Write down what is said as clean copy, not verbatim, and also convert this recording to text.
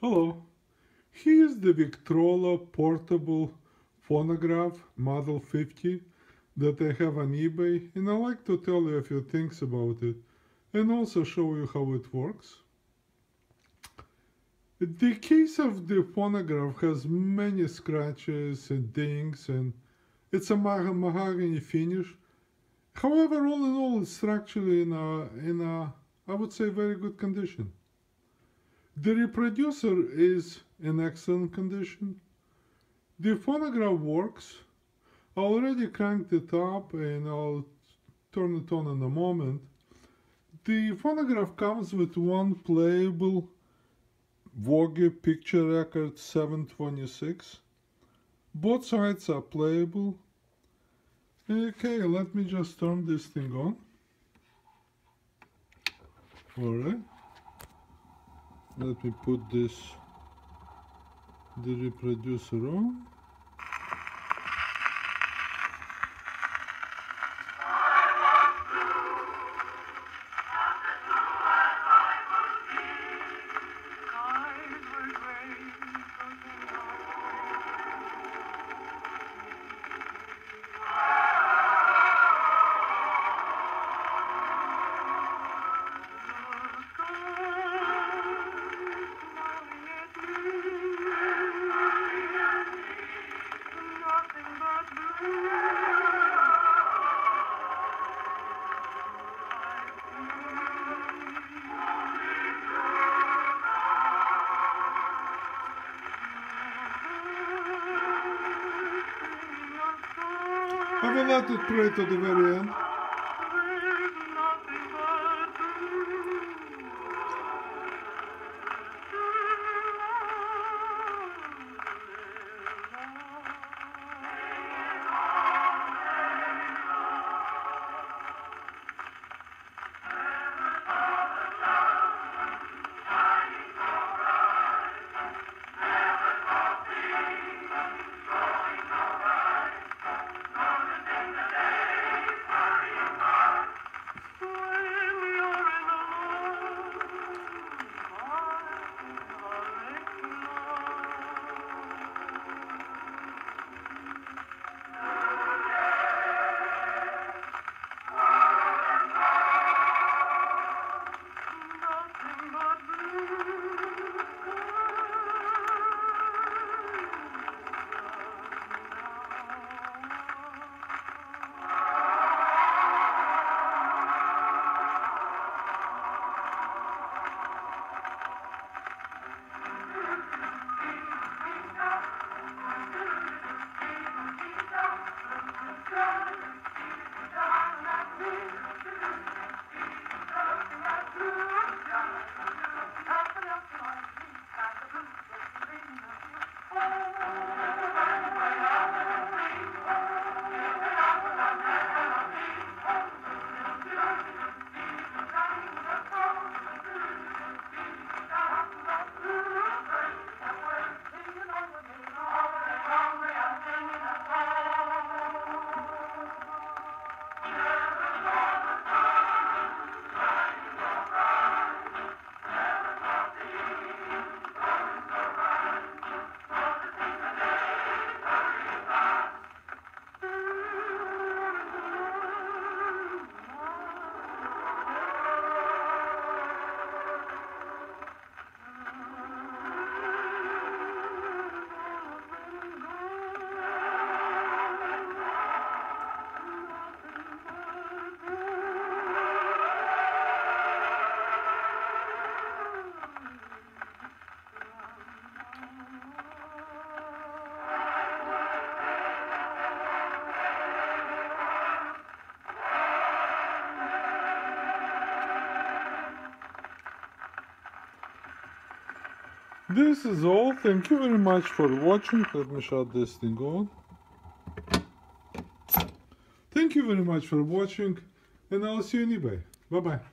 Hello, here's the Victrola portable phonograph Model 50 that I have on eBay, and I'd like to tell you a few things about it and also show you how it works. The case of the phonograph has many scratches and dings, and it's a mahogany finish. However, all in all, it's actually in a I would say very good condition. The reproducer is in excellent condition. The phonograph works. I already cranked it up and I'll turn it on in a moment. The phonograph comes with one playable Vogue picture record 726. Both sides are playable. Okay, let me just turn this thing on. Alright. Let me put the reproducer on. I will let it play to the very end. This is all. Thank you very much for watching. Let me shut this thing on. Thank you very much for watching, and I'll see you in eBay. Bye bye.